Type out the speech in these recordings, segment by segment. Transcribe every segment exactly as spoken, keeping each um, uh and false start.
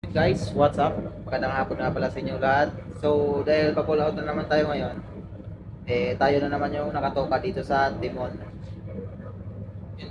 Guys, what's up? Magandang hapon nga pala sa inyo lahat. So, dahil pa-pull out na naman tayo ngayon, eh tayo na naman yung nakatoka dito sa Timon. Yun.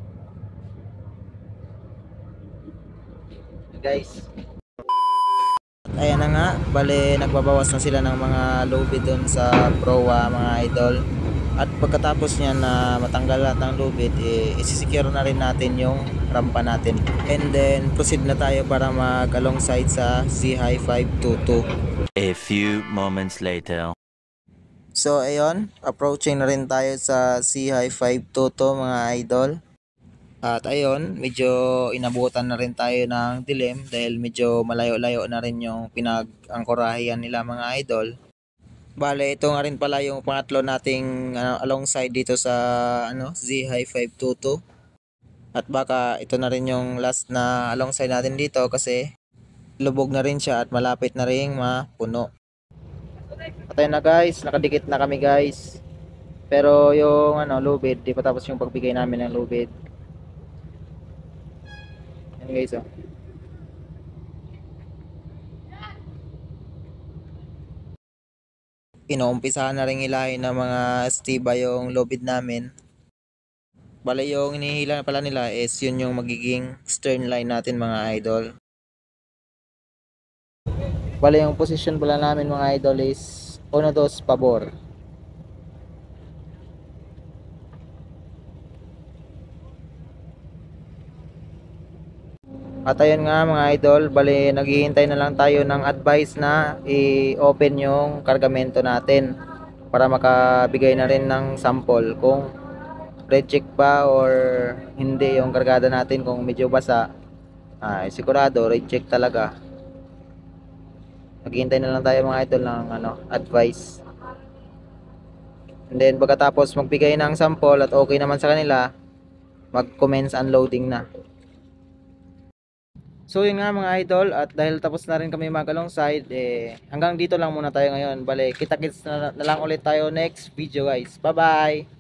Guys, ayan na nga, bale nagbabawas na sila ng mga lobby dun sa proa mga idol. At pagkatapos niya na matanggal lahat ng lubid, eh, isisecure na rin natin yung rampa natin. And then, proceed na tayo para mag alongside sa Z-High five two two. A few moments later. So, ayun, approaching na rin tayo sa Z-High five two two mga idol. At ayun, medyo inabutan na rin tayo ng dilim dahil medyo malayo-layo na rin yung pinag-angkorahian nila mga idol. Bale, ito nga rin pala yung pangatlo nating ano, alongside dito sa ano, Z-High five two two. At baka ito na rin yung last na alongside natin dito kasi lubog na rin siya at malapit na rin mapuno. At ayun na guys, nakadikit na kami guys. Pero yung ano, lubid, di pa tapos yung pagbigay namin ng lubid. Yan guys oh. Inuumpisahan na rin ilahin ng mga stiba yung lubid namin. Bale yung inihila pala nila is yun yung magiging stern line natin mga idol. Bale yung position pala namin mga idol is uno dos pabor. At ayun nga mga idol, bali naghihintay na lang tayo ng advice na i-open yung kargamento natin para makabigay na rin ng sample kung recheck pa or hindi yung kargada natin. Kung medyo basa, ay sigurado recheck talaga. Naghihintay na lang tayo mga idol ng ano, advice. And then pagkatapos magbigay ng sample at okay naman sa kanila, mag-commence unloading na. So yun nga mga idol, at dahil tapos na rin kami mag alongside, eh, hanggang dito lang muna tayo ngayon. Bale, kita-kits na, na lang ulit tayo next video guys. Bye bye!